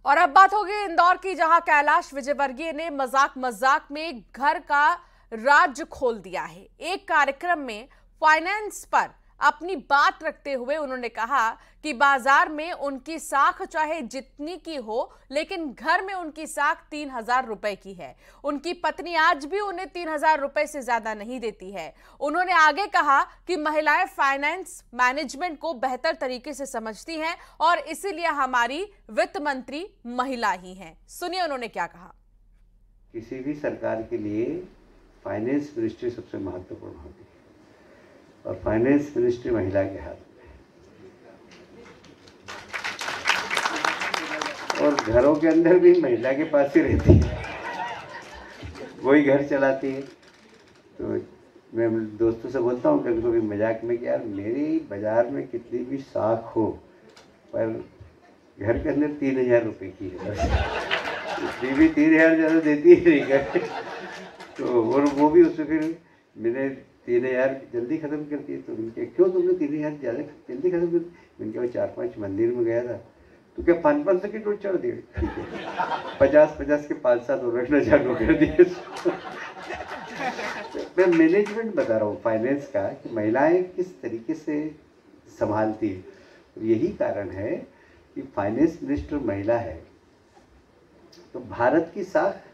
और अब बात होगी इंदौर की, जहां कैलाश विजयवर्गीय ने मजाक मजाक में घर का राज खोल दिया है। एक कार्यक्रम में फाइनेंस पर अपनी बात रखते हुए उन्होंने कहा कि बाजार में उनकी साख चाहे जितनी की हो, लेकिन घर में उनकी साख 3,000 रुपए की है। उनकी पत्नी आज भी उन्हें 3,000 रुपए से ज्यादा नहीं देती है। उन्होंने आगे कहा कि महिलाएं फाइनेंस मैनेजमेंट को बेहतर तरीके से समझती हैं और इसीलिए हमारी वित्त मंत्री महिला ही हैं। सुनिए उन्होंने क्या कहा। किसी भी सरकार के लिए फाइनेंस मिनिस्ट्री सबसे महत्वपूर्ण होती है और फाइनेंस मिनिस्ट्री महिला के हाथ में, और घरों के अंदर भी महिला के पास ही रहती है, वही घर चलाती है। तो मैं दोस्तों से बोलता हूँ कभी कभी मजाक में कि यार मेरी बाजार में कितनी भी साख हो पर घर के अंदर 3,000 रुपये की है, बीवी 3,000 ज़्यादा देती है नहीं घर। तो और वो भी उससे फिर मैंने 3,000 जल्दी ख़त्म कर दिए। तो उनके क्यों तुमने 3,000 ज़्यादा जल्दी ख़त्म कर दिए? मैंने 4-5 मंदिर में गया था। तो क्या 500 के नोट चढ़ दिए? ठीक है, 50-50 के 5-7 और रखना चालू कर दिए। मैं मैनेजमेंट बता रहा हूँ फाइनेंस का कि महिलाएं किस तरीके से संभालती है। और यही कारण है कि फाइनेंस मिनिस्टर महिला है तो भारत की साख